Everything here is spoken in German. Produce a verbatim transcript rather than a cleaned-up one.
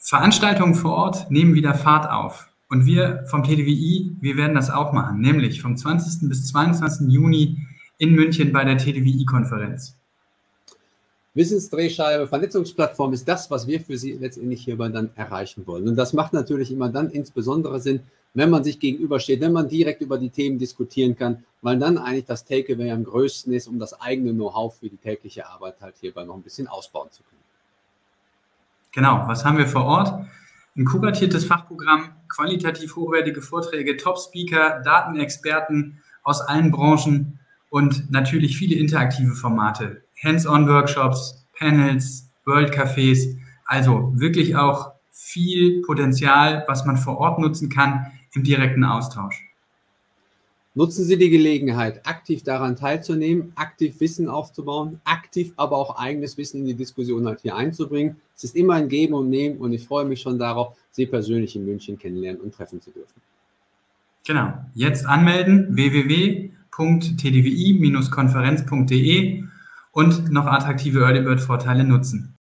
Veranstaltungen vor Ort nehmen wieder Fahrt auf. Und wir vom T D W I, wir werden das auch machen, nämlich vom zwanzigsten bis zweiundzwanzigsten Juni in München bei der T D W I-Konferenz. Wissensdrehscheibe, Vernetzungsplattform ist das, was wir für Sie letztendlich hierbei dann erreichen wollen. Und das macht natürlich immer dann insbesondere Sinn, wenn man sich gegenübersteht, wenn man direkt über die Themen diskutieren kann, weil dann eigentlich das Takeaway am größten ist, um das eigene Know-how für die tägliche Arbeit halt hierbei noch ein bisschen ausbauen zu können. Genau, was haben wir vor Ort? Ein kuratiertes Fachprogramm, qualitativ hochwertige Vorträge, Top-Speaker, Datenexperten aus allen Branchen und natürlich viele interaktive Formate. Hands-on-Workshops, Panels, World-Cafés, also wirklich auch viel Potenzial, was man vor Ort nutzen kann im direkten Austausch. Nutzen Sie die Gelegenheit, aktiv daran teilzunehmen, aktiv Wissen aufzubauen, aktiv aber auch eigenes Wissen in die Diskussion halt hier einzubringen. Es ist immer ein Geben und Nehmen und ich freue mich schon darauf, Sie persönlich in München kennenlernen und treffen zu dürfen. Genau, jetzt anmelden, w w w punkt t d w i Bindestrich konferenz punkt de und noch attraktive Early Bird Vorteile nutzen.